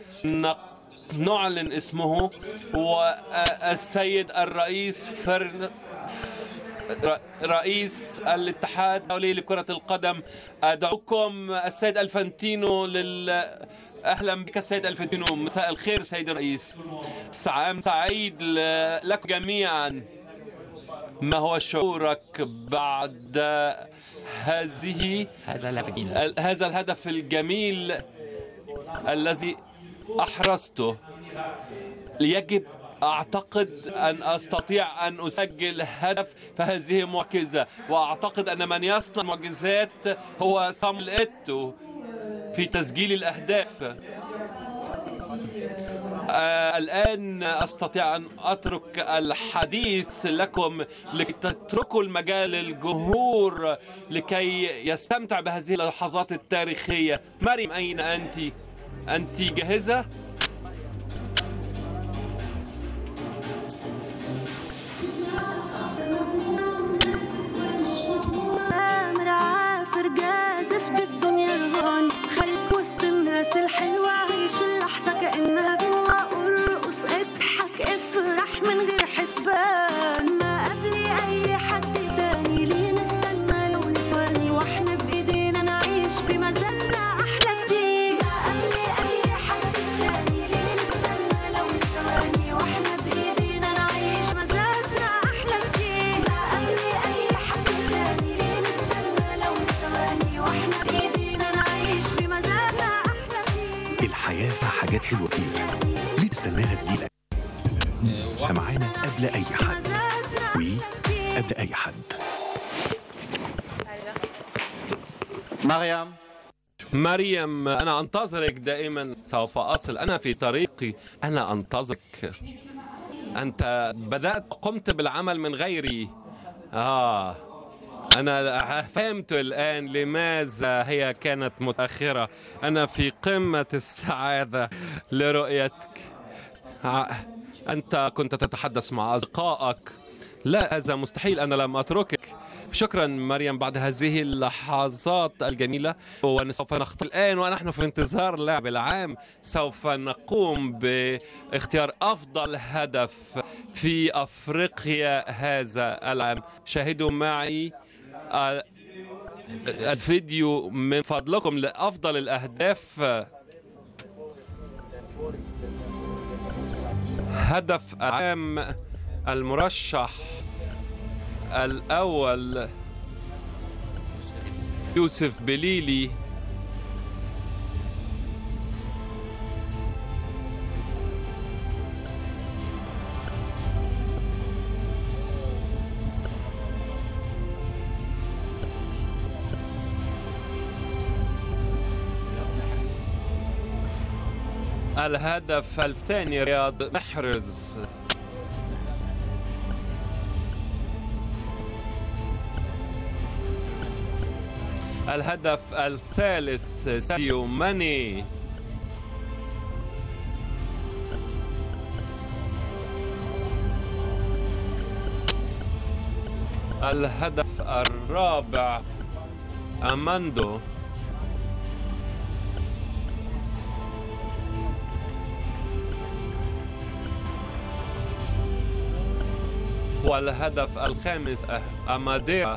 نعلن اسمه. والسيد الرئيس رئيس الاتحاد الدولي لكرة القدم، أدعوكم السيد الفانتينو أهلا بك السيد الفانتينو. مساء الخير سيد الرئيس، عام سعيد لكم جميعا. ما هو شعورك بعد هذا الهدف الجميل الذي أحرزته؟ يجب أعتقد أن أستطيع أن أسجل هدف، فهذه معجزة، وأعتقد أن من يصنع معجزات هو صامويل إيتو في تسجيل الأهداف. الآن أستطيع أن أترك الحديث لكم لكي تتركوا المجال للجمهور لكي يستمتع بهذه اللحظات التاريخية. مريم، أين أنت؟ أنت جاهزة؟ الحلوة عيش اللحظة كأنها جوا، ارقص اضحك افرح من غير حسبان، ما قبلي أي حد تاني ليه نستنى لو نسواني واحنا بإيدينا نعيش بمزاجنا أحلى كتير، ما قبلي أي حد تاني ليه نستنى لو نسواني واحنا بإيدينا نعيش مزاجنا أحلى كتير، ما قبلي أي حد تاني ليه نستنى لو نسواني واحنا بإيدينا نعيش بمزاجنا. الحياة فيها حاجات حلوة كتير، ليه تستناها تجيلك؟ معانا قبل أي حد وقبل أي حد. مريم، أنا أنتظرك دائما، سوف أصل، أنا في طريقي، أنا أنتظرك. أنت قمت بالعمل من غيري. أنا فهمت الآن لماذا هي كانت متأخرة. أنا في قمة السعادة لرؤيتك. أنت كنت تتحدث مع أصدقائك. لا، هذا مستحيل، أنا لم أتركك. شكرا مريم بعد هذه اللحظات الجميلة، وسوف نختار الآن ونحن في انتظار لاعب العام. سوف نقوم باختيار أفضل هدف في أفريقيا هذا العام. شاهدوا معي الفيديو من فضلكم لأفضل الأهداف. هدف العام المرشح الأول يوسف بليلي، الهدف الثاني رياض محرز، الهدف الثالث ساديو ماني، الهدف الرابع أماندو، والهدف الخامس أماديرا،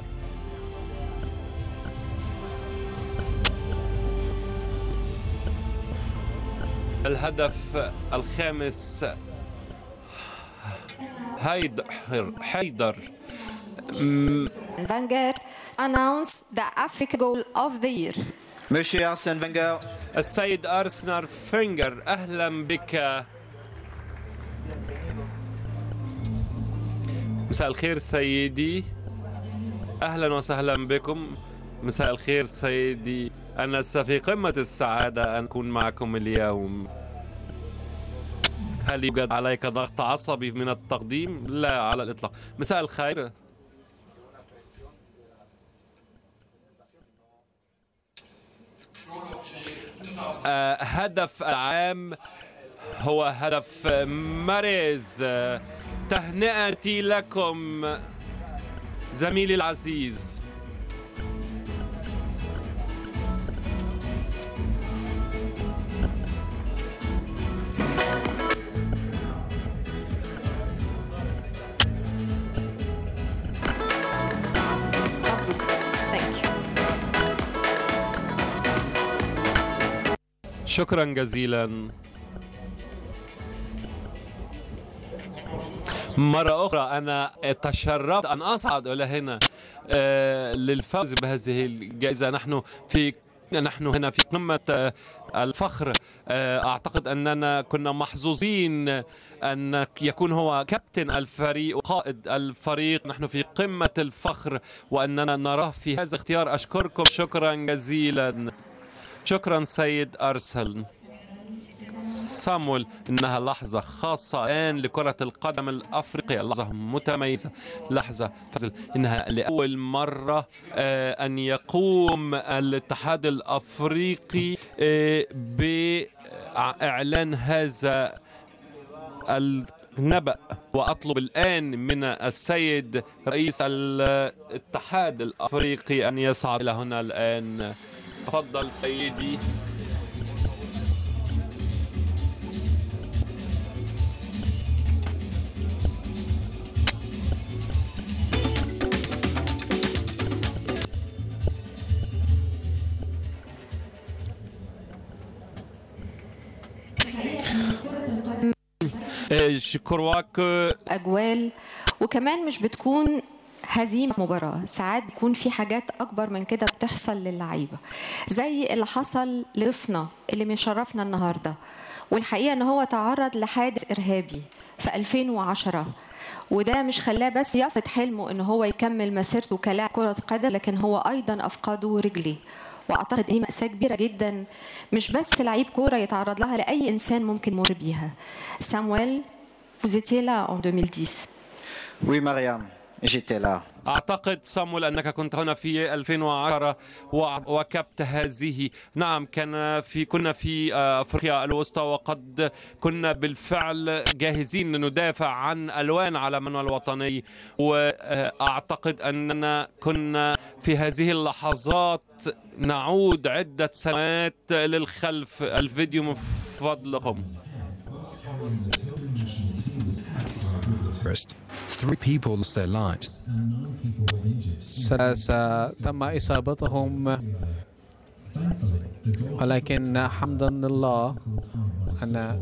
الهدف الخامس حيدر. Wenger announced the Africa goal of the year. Monsieur Arsène Wenger. السيد أرسنال فينجر، أهلا بك. مساء الخير سيدي، أهلا وسهلا بكم. مساء الخير سيدي، أنا في قمة السعادة أن أكون معكم اليوم. هل يوجد عليك ضغط عصبي من التقديم؟ لا على الإطلاق. مساء الخير. هدف العام هو هدف ماريز. تهنئتي لكم زميلي العزيز. شكرا جزيلا. مرة أخرى أنا تشرفت أن أصعد إلى هنا للفوز بهذه الجائزة. نحن في نحن هنا في قمة الفخر. أعتقد أننا كنا محظوظين أن يكون هو كابتن الفريق وقائد الفريق. نحن في قمة الفخر وأننا نراه في هذا الاختيار. أشكركم شكرا جزيلا. شكرا سيد أرسل. صامويل، إنها لحظة خاصة الآن لكرة القدم الأفريقية، لحظة متميزة، لحظة فضل. إنها لأول مرة أن يقوم الاتحاد الأفريقي بإعلان هذا النبأ. وأطلب الآن من السيد رئيس الاتحاد الأفريقي أن يصعد إلى هنا الآن. تفضل سيدي. شكرواك. أجوال، وكمان مش بتكون هزيمة مباراة، ساعات بيكون في حاجات أكبر من كده بتحصل للعيبة، زي اللي حصل لضيفنا اللي مشرفنا النهاردة. والحقيقة أنه هو تعرض لحادث إرهابي في 2010، وده مش خلاه بس يفقد حلمه أنه هو يكمل مسيرته كلاعب كرة قدم، لكن هو أيضا أفقده رجليه. واعتقد دي مأساة كبيرة جدا، مش بس لعيب كورة يتعرض لها، لأي إنسان ممكن يمر بيها. سامويل، vous étiez là en 2010. Oui, Mariam, j'étais là. أعتقد صامويل أنك كنت هنا في 2010 وواكبت هذه. نعم، كنا في أفريقيا الوسطى، وقد كنا بالفعل جاهزين ندافع عن ألوان علمنا الوطني. وأعتقد أننا كنا في هذه اللحظات نعود عدة سنوات للخلف. الفيديو من فضلكم. Three people lost their lives. تم إصابتهم، ولكن حمدا لله أن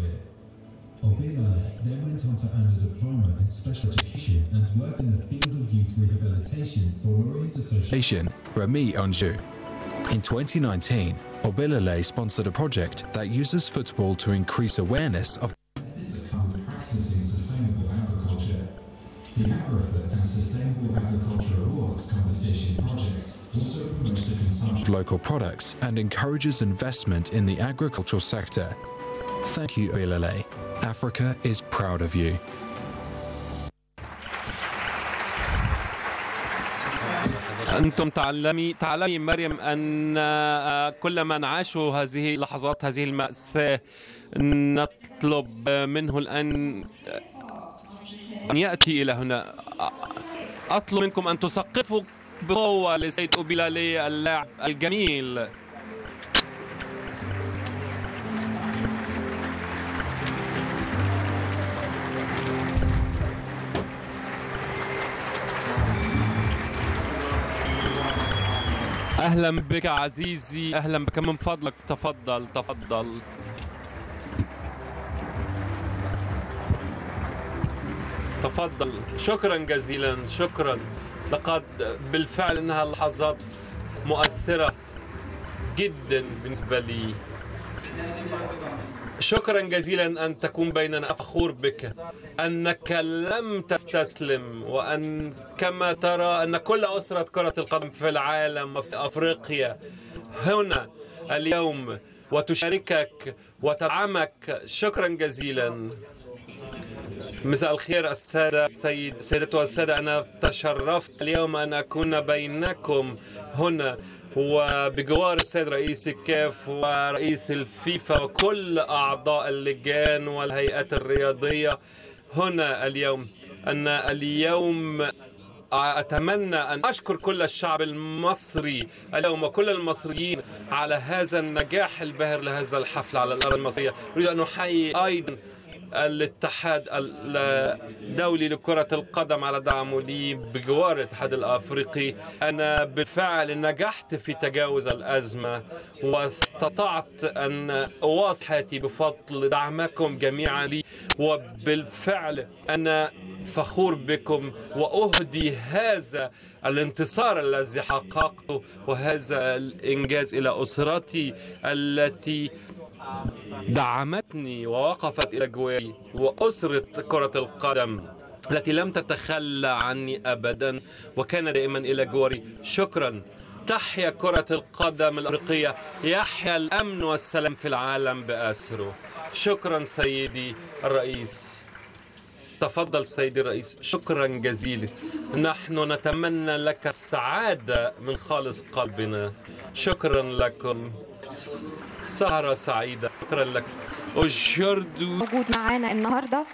Remy Anjou. In 2019, Obilele sponsored a project that uses football to increase awareness of the AgriFit and Sustainable Agriculture Awards competition project also promotes the consumption of local products and encourages investment in the agricultural sector. Thank you, Obilele. Africa is proud of you. أنتم تعلمي مريم أن كل من عاشوا هذه اللحظات، هذه المأساة، نطلب منه الآن أن يأتي إلى هنا. أطلب منكم أن تسقفوا بقوة لسيد أوبيلالي اللاعب الجميل. أهلا بك عزيزي، أهلا بك، من فضلك تفضل تفضل. تفضل. شكرا جزيلا، شكرا. لقد بالفعل انها لحظات مؤثرة جدا بالنسبة لي. شكرا جزيلا أن تكون بيننا. فخور بك أنك لم تستسلم، وأن كما ترى أن كل أسرة كرة القدم في العالم وفي أفريقيا هنا اليوم وتشاركك وتدعمك. شكرا جزيلا. مساء الخير سيدتي والسادة، أنا تشرفت اليوم أن أكون بينكم هنا وبجوار السيد رئيس الكاف ورئيس الفيفا وكل أعضاء اللجان والهيئات الرياضية هنا اليوم. اليوم أتمنى أن أشكر كل الشعب المصري اليوم وكل المصريين على هذا النجاح الباهر لهذا الحفل على الأرض المصرية. أريد أن أحيي أيضا الاتحاد الدولي لكرة القدم على دعمه لي بجوار الاتحاد الأفريقي. أنا بالفعل نجحت في تجاوز الأزمة واستطعت أن أواصل حياتي بفضل دعمكم جميعا لي، وبالفعل أنا فخور بكم وأهدي هذا الانتصار الذي حققته وهذا الإنجاز إلى أسرتي التي دعمتني ووقفت إلى جواري، وأسرة كرة القدم التي لم تتخلى عني أبدا وكان دائما إلى جواري. شكرا. تحيا كرة القدم الأفريقية، يحيا الأمن والسلام في العالم بأسره. شكرا سيدي الرئيس. تفضل سيدي الرئيس. شكرا جزيلا. نحن نتمنى لك السعادة من خالص قلبنا. شكرا لكم. سهرة سعيدة. شكرا لك. موجود معانا النهارده.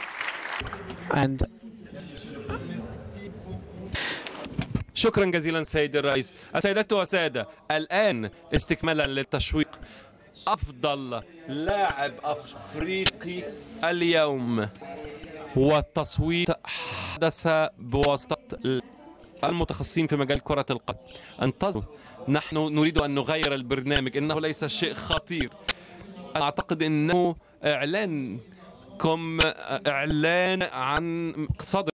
شكرا جزيلا سيدي الرئيس. السيدات والسادة، الآن استكمالا للتشويق، أفضل لاعب أفريقي اليوم والتصويت حدث بواسطة المتخصصين في مجال كرة القدم. انتظروا، نحن نريد أن نغير البرنامج، إنه ليس شيء خطير. أنا أعتقد أنه إعلان عن اقتصاد